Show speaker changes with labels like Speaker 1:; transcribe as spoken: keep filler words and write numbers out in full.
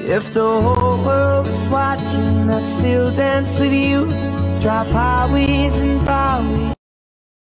Speaker 1: If the whole world was watching, I'd still dance with you. Drive highways and byways.